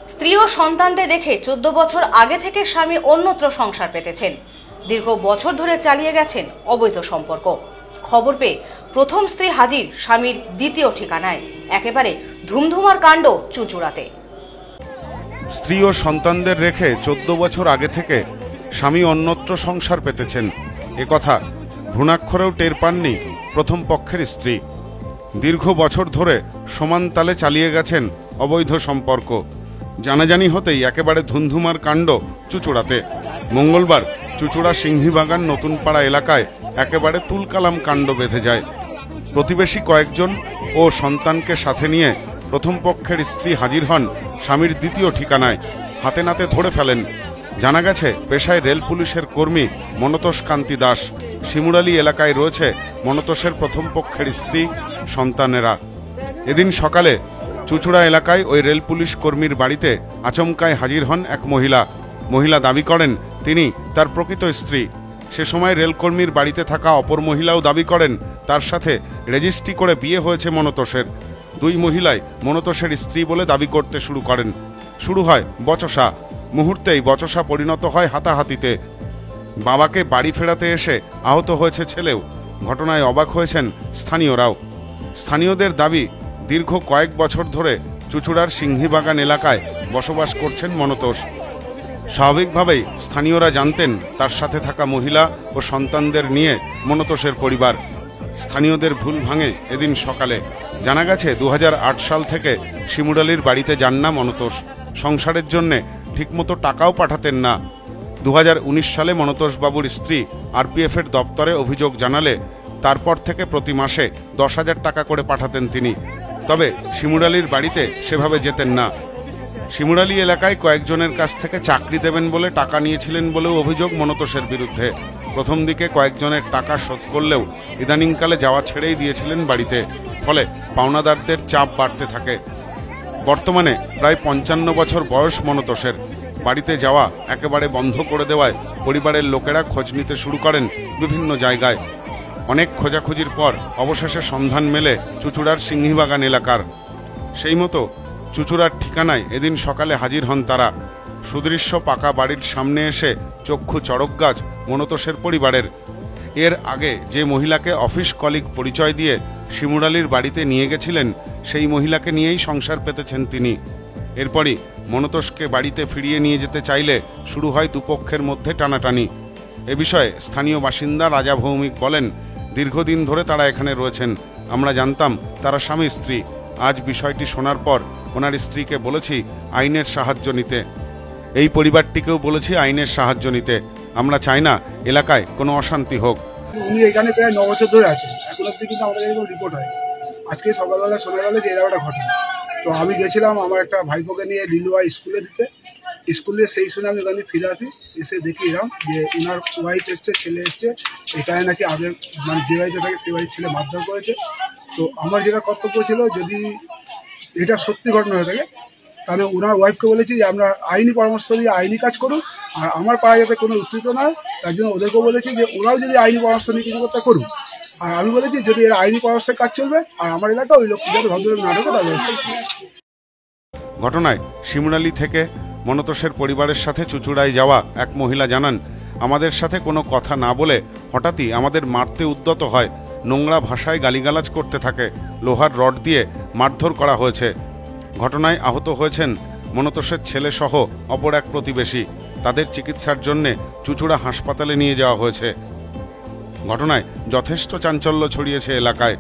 স্ত্রী ও সন্তানদের রেখে 14 বছর আগে থেকে স্বামী অন্যত্র সংসার পেতেছেন। দীর্ঘ বছর ধরে চালিয়ে গেছেন অবৈধ সম্পর্ক। খবর পেয়ে প্রথম স্ত্রী হাজির স্বামীর দ্বিতীয় ঠিকানায়। একেবারে ধুমধুমার কাণ্ড চুঁচুড়াতে। স্ত্রী ও সন্তানদের রেখে 14 বছর আগে থেকে স্বামী অন্যত্র সংসার পেতেছেন, একথা ভ্রূণাক্ষরেও টের পাননি প্রথম পক্ষের স্ত্রী। দীর্ঘ বছর ধরে সমান তালে চালিয়ে গেছেন অবৈধ সম্পর্ক। জানাজানি হতেই একেবারে ধুমধুমার কাণ্ড চুঁচুড়াতে। মঙ্গলবার চুঁচুড়া সিংহীবাগান নতুনপাড়া এলাকায় একেবারে তুলকালাম কাণ্ড বেঁধে যায়। প্রতিবেশী কয়েকজন ও সন্তানকে সাথে নিয়ে প্রথম পক্ষের স্ত্রী হাজির হন স্বামীর দ্বিতীয় ঠিকানায়। হাতে নাতে ধরে ফেলেন। জানা গেছে পেশায় রেল পুলিশের কর্মী মনতোষ কান্তি দাস। শিমুরালী এলাকায় রয়েছে মনতোষের প্রথম পক্ষের স্ত্রী, সন্তানেরা। এদিন সকালে চুঁচুড়া এলাকায় ওই রেল পুলিশ কর্মীর বাড়িতে আচমকায় হাজির হন এক মহিলা দাবি করেন তিনি তার প্রকৃত স্ত্রী। সে সময় রেলকর্মীর বাড়িতে থাকা অপর মহিলাও দাবি করেন তার সাথে রেজিস্ট্রি করে বিয়ে হয়েছে মনতোষের। দুই মহিলাই মনতোষের স্ত্রী বলে দাবি করতে শুরু করেন। শুরু হয় বচসা। মুহূর্তেই বচসা পরিণত হয় হাতাহাতিতে। বাবাকে বাড়ি ফেরাতে এসে আহত হয়েছে ছেলেও। ঘটনায় অবাক হয়েছেন স্থানীয়রাও। স্থানীয়দের দাবি, দীর্ঘ কয়েক বছর ধরে চুঁচুড়ার সিংহীবাগান এলাকায় বসবাস করছেন মনতোষ। স্বাভাবিকভাবেই স্থানীয়রা জানতেন তার সাথে থাকা মহিলা ও সন্তানদের নিয়ে মনতোষের পরিবার। স্থানীয়দের ভুল ভাঙে এদিন সকালে। জানা গেছে 2008 সাল থেকে শিমুরালীর বাড়িতে যান না মনতোষ। সংসারের জন্যে ঠিকমতো টাকাও পাঠাতেন না। 2019 সালে মনতোষ বাবুর স্ত্রী আরপিএফের দপ্তরে অভিযোগ জানালে তারপর থেকে প্রতি মাসে 10,000 টাকা করে পাঠাতেন তিনি। তবে শিমুরালীর বাড়িতে সেভাবে যেতেন না। শিমুরালী এলাকায় কয়েকজনের কাছ থেকে চাকরি দেবেন বলে টাকা নিয়েছিলেন বলেও অভিযোগ মনতোষের বিরুদ্ধে। প্রথম দিকে কয়েকজনের টাকা শোধ করলেও ইদানিংকালে যাওয়া ছেড়েই দিয়েছিলেন বাড়িতে। ফলে পাওনাদারদের চাপ বাড়তে থাকে। বর্তমানে প্রায় 55 বছর বয়স মনতোষের। বাড়িতে যাওয়া একেবারে বন্ধ করে দেওয়ায় পরিবারের লোকেরা খোঁজ নিতে শুরু করেন বিভিন্ন জায়গায়। অনেক খোঁজাখুঁজির পর অবশেষে সন্ধান মেলে চুঁচুড়ার সিংহীবাগান এলাকার। সেই মতো চুঁচুড়ার ঠিকানায় এদিন সকালে হাজির হন তারা। সুদৃশ্য পাকা বাড়ির সামনে এসে চক্ষু চড়ক গাছ মনতোষের পরিবারের। এর আগে যে মহিলাকে অফিস কলিগ পরিচয় দিয়ে শিমুরালীর বাড়িতে নিয়ে গেছিলেন, সেই মহিলাকে নিয়েই সংসার পেতেছেন তিনি। এরপরই মনতোষকে বাড়িতে ফিরিয়ে নিয়ে যেতে চাইলে শুরু হয় দুপক্ষের মধ্যে টানাটানি। এ বিষয়ে স্থানীয় বাসিন্দা রাজা ভৌমিক বলেন, দীর্ঘদিন ধরে তারা এখানে রয়েছেন। আমরা জানতাম তারা স্বামী স্ত্রী। আজ বিষয়টি শোনার পর ওনার স্ত্রীকে বলেছি আইনের সাহায্য নিতে। এই পরিবারটিকেও বলেছি আইনের সাহায্য নিতে। আমরা চাই না এলাকায় কোনো অশান্তি হোক। উনি এখানে প্রায় 9 বছর ধরে আছেন। এখন অব্দি কিন্তু আমাদের এরকম রিপোর্ট হয়। আজকে সকালবেলা শোনা গেল যে এরকম একটা ঘটনা। তো আমি গেছিলাম আমার একটা ভাইপোকে নিয়ে লিলুয়া স্কুলে দিতে। স্কুলে সেই শুনে আমি ওখানে ফিরে আসি। এসে দেখি এরকম যে ওনার ওয়াইফ এসছে, ছেলে এসছে। এটাই নাকি আগের মানে যে বাড়িতে থাকে সেই বাড়ির ছেলে মারধর করেছে। তো আমার যেটা কর্তব্য ছিল, যদি এটা সত্যি ঘটনা হয়ে থাকে তাহলে ওনার ওয়াইফকে বলেছি যে আমরা আইনি পরামর্শ দিয়ে আইনি কাজ করুন। আর আমার পাড়ায় যাতে কোনো উত্তেজিত না হয় তার জন্য ওদেরকেও বলেছি যে ওরাও যদি আইনি পরামর্শ নিয়ে কিছু করতে করুন। আর আমি বলেছি যদি এরা আইনি পরামর্শের কাজ চলবে আর আমার এলাকা ওই লোক যাতে ভদ্রলোক না ঢোকে তাদের। ঘটনায় শিমুরালী থেকে মনতোষের পরিবারের সাথে চুঁচুড়ায় যাওয়া এক মহিলা জানান, আমাদের সাথে কোনো কথা না বলে হঠাৎই আমাদের মারতে উদ্যত হয়। নোংরা ভাষায় গালিগালাজ করতে থাকে। লোহার রড দিয়ে মারধর করা হয়েছে। ঘটনায় আহত হয়েছেন মনতোষের ছেলে সহ অপর এক প্রতিবেশী। তাদের চিকিৎসার জন্যে চুঁচুড়া হাসপাতালে নিয়ে যাওয়া হয়েছে। ঘটনায় যথেষ্ট চাঞ্চল্য ছড়িয়েছে এলাকায়।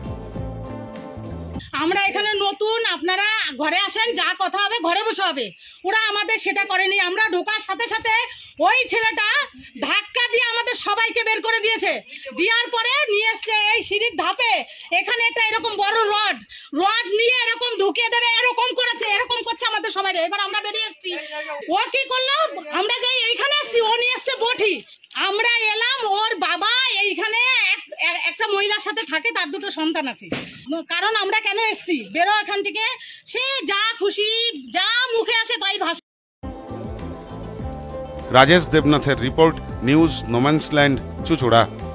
আমরা এখানে নতুন, আপনারা ঘরে আসেন, যা কথা হবে ঘরে বসে হবে। ওরা আমাদের সেটা করেনি। আমরা ঢোকার সাথে সাথে ওই ছেলেটা ধাক্কা দিয়ে আমাদের সবাইকে বের করে দিয়েছে। দেওয়ার পরে নিয়ে এসছে এই সিঁড়ির ধাপে এখানে একটা এরকম বড় রড নিয়ে এরকম ঢুকিয়ে দেবে এরকম করেছে, এরকম করছে আমাদের সবাই। এবার আমরা বেরিয়ে এসছি। ও কি করলো, আমরা যাই এইখানে এসছি, ও নিয়ে এসছে বটি। আমরা এলাম, ওর বাবা এইখানে একটা মহিলার সাথে থাকে, তার দুটো সন্তান আছে। কারণ আমরা কেন এসছি, বেরো এখান থেকে, সে যা খুশি যা মুখে আসে তাই ভাষা। রাজেশ দেবনাথের রিপোর্ট, নিউজ নোম্যান্সল্যান্ড, চুঁচুড়া।